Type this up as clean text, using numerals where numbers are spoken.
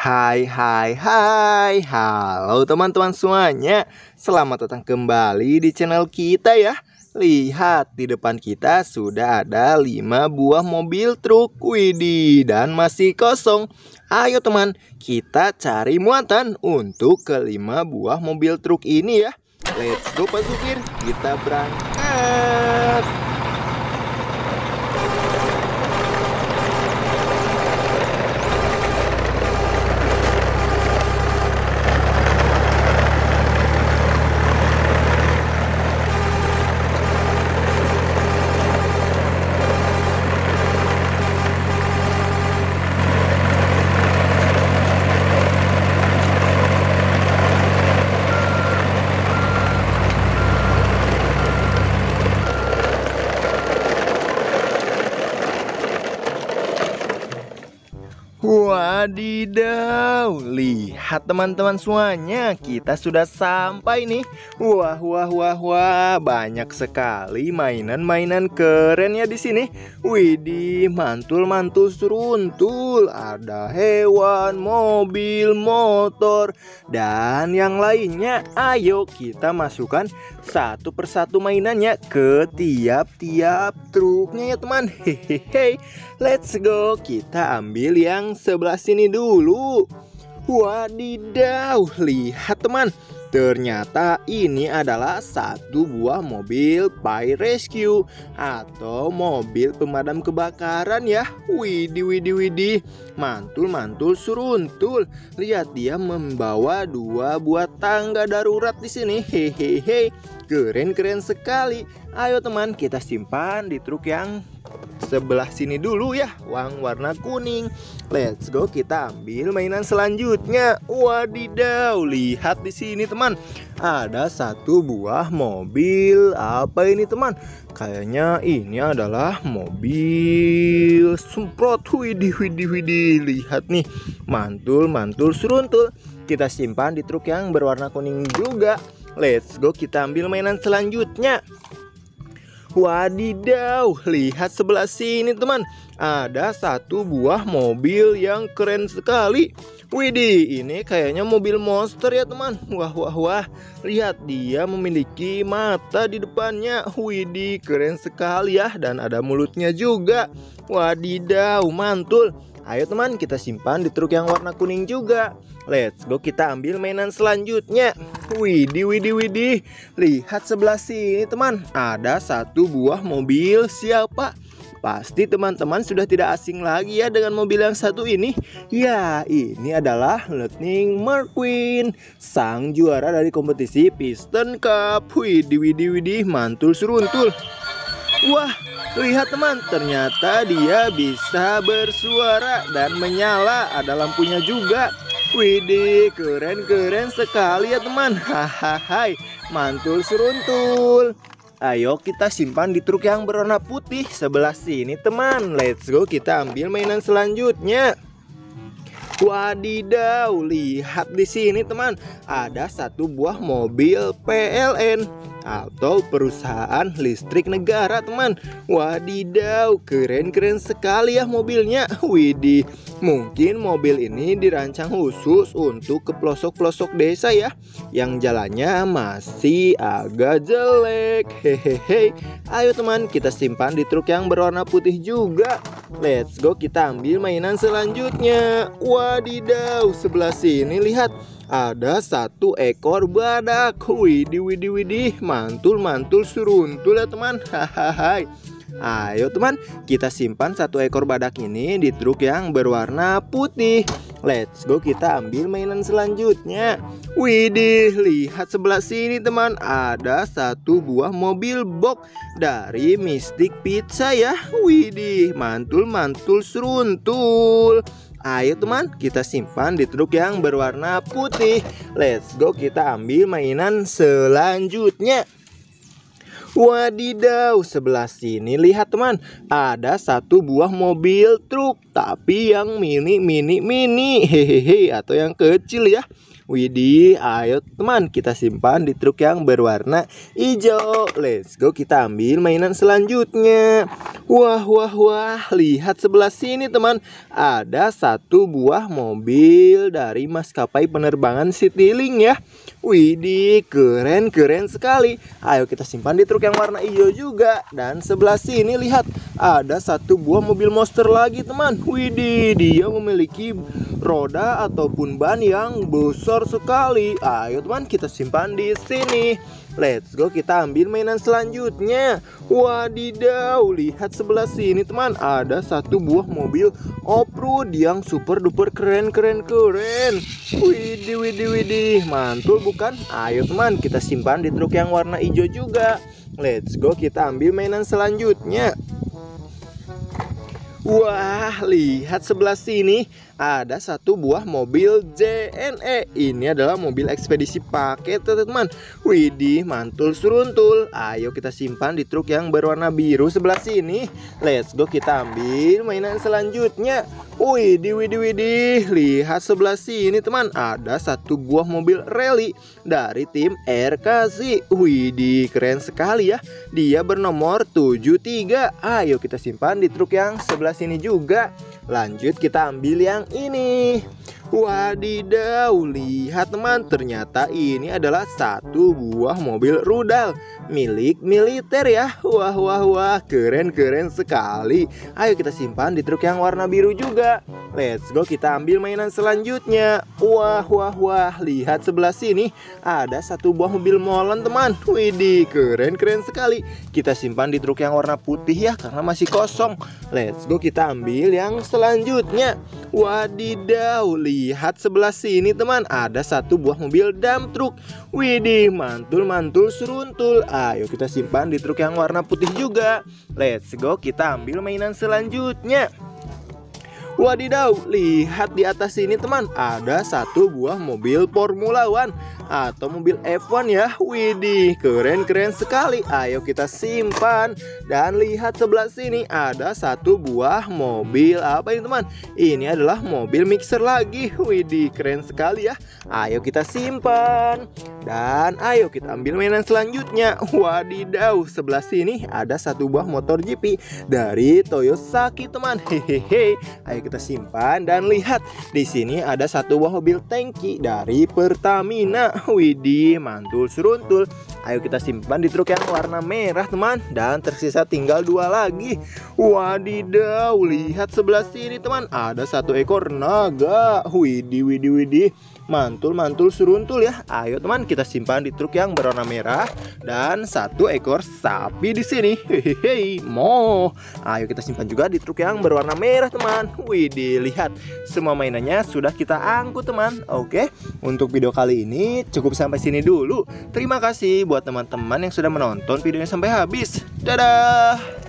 Hai, halo teman-teman semuanya. Selamat datang kembali di channel kita ya. Lihat di depan kita sudah ada 5 buah mobil truk. Widih, dan masih kosong. Ayo teman, kita cari muatan untuk kelima buah mobil truk ini ya. Let's go Pak Supir, kita berangkat. Wadidaw, lihat teman-teman semuanya, kita sudah sampai nih. Wah, banyak sekali mainan-mainan keren ya di sini. Widih, mantul-mantul seruntul, ada hewan, mobil, motor, dan yang lainnya. Ayo kita masukkan satu persatu mainannya ke tiap-tiap truknya ya teman. Hehehe. Let's go, kita ambil yang sebelah sini dulu. Wadidaw, lihat teman, ternyata ini adalah satu buah mobil fire rescue atau mobil pemadam kebakaran ya. Widih, mantul seruntul. Lihat, dia membawa 2 buah tangga darurat di sini. Hehehe, keren sekali. Ayo teman, kita simpan di truk yang sebelah sini dulu ya, yang warna kuning. Let's go, kita ambil mainan selanjutnya. Wadidaw, lihat di sini teman, ada satu buah mobil. Apa ini teman? Kayaknya ini adalah mobil semprot. Widih, lihat nih, mantul seruntul. Kita simpan di truk yang berwarna kuning juga. Let's go, kita ambil mainan selanjutnya. Wadidaw, lihat sebelah sini teman, ada satu buah mobil yang keren sekali. Widih, ini kayaknya mobil monster ya teman. Wah, lihat, dia memiliki mata di depannya. Widih, keren sekali ya, dan ada mulutnya juga. Wadidaw, mantul. Ayo teman, kita simpan di truk yang warna kuning juga. Let's go, kita ambil mainan selanjutnya. Widih, lihat sebelah sini teman, ada satu buah mobil. Siapa? Pasti teman-teman sudah tidak asing lagi ya dengan mobil yang satu ini. Ya, ini adalah Lightning McQueen, sang juara dari kompetisi Piston Cup. Widih, mantul seruntul. Wah, lihat teman, ternyata dia bisa bersuara dan menyala, ada lampunya juga. Widih, keren sekali ya teman. Hahaha, mantul seruntul. Ayo kita simpan di truk yang berwarna putih sebelah sini teman. Let's go, kita ambil mainan selanjutnya. Wadidaw, lihat di sini teman, ada satu buah mobil PLN atau perusahaan listrik negara teman. Wadidaw, keren sekali ya mobilnya. Widih, mungkin mobil ini dirancang khusus untuk ke pelosok-pelosok desa ya, yang jalannya masih agak jelek. Hehehe. Ayo teman, kita simpan di truk yang berwarna putih juga. Let's go, kita ambil mainan selanjutnya. Wadidaw, sebelah sini lihat, ada satu ekor badak. Widih, mantul seruntul ya teman. Hahaha. Ayo teman, kita simpan satu ekor badak ini di truk yang berwarna putih. Let's go, kita ambil mainan selanjutnya. Widih, lihat sebelah sini teman, ada satu buah mobil box dari Mystic Pizza ya. Widih, mantul seruntul. Ayo teman, kita simpan di truk yang berwarna putih. Let's go, kita ambil mainan selanjutnya. Wadidaw, sebelah sini lihat teman, ada satu buah mobil truk, tapi yang mini, hehehe, atau yang kecil ya. Widih, ayo teman, kita simpan di truk yang berwarna hijau. Let's go, kita ambil mainan selanjutnya. Wah, wah, wah, lihat sebelah sini teman. Ada satu buah mobil dari maskapai penerbangan Citylink ya. Widih, keren sekali. Ayo kita simpan di truk yang warna hijau juga. Dan sebelah sini lihat, ada satu buah mobil monster lagi teman. Widih, dia memiliki roda ataupun ban yang besar sekali. Ayo teman, kita simpan di sini. Let's go, kita ambil mainan selanjutnya. Wadidaw, lihat sebelah sini teman. Ada satu buah mobil off-road yang super duper keren. Widih, mantul bukan? Ayo teman, kita simpan di truk yang warna hijau juga. Let's go, kita ambil mainan selanjutnya. Wah, lihat sebelah sini. Ada satu buah mobil JNE. Ini adalah mobil ekspedisi paket teman-teman. Widih, mantul seruntul. Ayo kita simpan di truk yang berwarna biru sebelah sini. Let's go, kita ambil mainan selanjutnya. Widih. Lihat sebelah sini teman. Ada satu buah mobil rally dari tim RKZ. Widih, keren sekali ya. Dia bernomor 73. Ayo kita simpan di truk yang sebelah sini juga. Lanjut, kita ambil yang ini. Wadidaw, lihat teman, ternyata ini adalah satu buah mobil rudal milik militer ya. Wah, keren sekali. Ayo kita simpan di truk yang warna biru juga. Let's go, kita ambil mainan selanjutnya. Wah, lihat sebelah sini. Ada satu buah mobil molen teman. Widih, keren sekali. Kita simpan di truk yang warna putih ya, karena masih kosong. Let's go, kita ambil yang selanjutnya. Wadidaw, lihat sebelah sini teman. Ada satu buah mobil dump truck. Widih, mantul seruntul. Ayo kita simpan di truk yang warna putih juga. Let's go, kita ambil mainan selanjutnya. Wadidaw, lihat di atas sini teman. Ada satu buah mobil Formula One atau mobil F1 ya. Widih, keren sekali. Ayo kita simpan. Dan lihat sebelah sini, ada satu buah mobil apa ini teman? Ini adalah mobil mixer lagi. Widih, keren sekali ya. Ayo kita simpan. Dan ayo kita ambil mainan selanjutnya. Wadidaw, sebelah sini ada satu buah motor GP dari Toyosaki teman. Hehehe. Ayo kita simpan. Dan lihat di sini ada satu buah mobil tangki dari Pertamina. Widih, mantul seruntul. Ayo kita simpan di truk yang warna merah teman. Dan tersisa tinggal dua lagi. Wadidaw, lihat sebelah sini teman. Ada satu ekor naga. Widih, mantul seruntul ya. Ayo teman, kita simpan di truk yang berwarna merah. Dan satu ekor sapi di sini. Hehehe, ayo kita simpan juga di truk yang berwarna merah teman. Widih, lihat semua mainannya sudah kita angkut teman. Oke, untuk video kali ini cukup sampai sini dulu. Terima kasih buat teman-teman yang sudah menonton videonya sampai habis. Dadah.